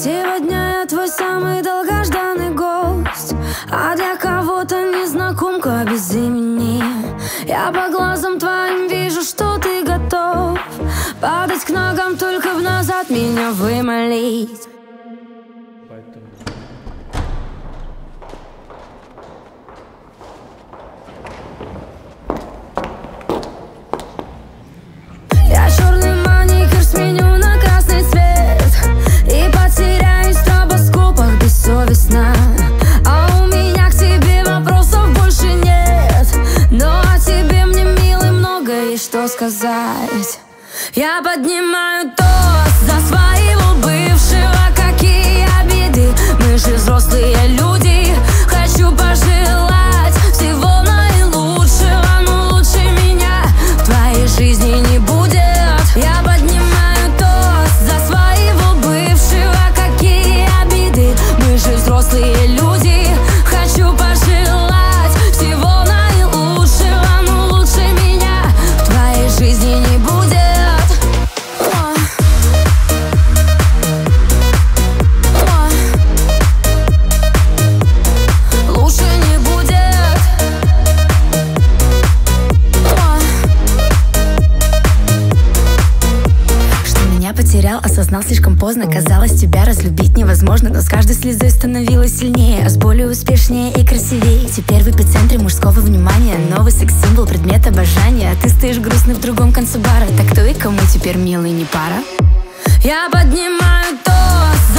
Сегодня я твой самый долгожданный гость, а для кого-то незнакомка без имени. Я по глазам твоим вижу, что ты готов падать к ногам, только в назад меня вымолить. Я черный маникюр сменю на красный цвет и потеряюсь в стробоскопах бессовестно. А у меня к тебе вопросов больше нет, но о тебе мне, милый, много есть что сказать. Я поднимаю тост за своего бывшего, какие обиды, мы же взрослые люди. Хочу пожелать всего наилучшего, но лучше меня в твоей жизни не будет. Я поднимаю тост за своего бывшего, какие обиды, мы же взрослые люди. Хочу пожелать всего наилучшего, но лучше меня в твоей жизни не будет. Потерял, осознал слишком поздно. Казалось, тебя разлюбить невозможно, но с каждой слезой становилась сильнее, а с болью успешнее и красивее. Теперь в эпицентре мужского внимания, новый секс-символ, предмет обожания. А ты стоишь грустный в другом конце бара. Так кто и кому теперь, милый, не пара? Я поднимаю тост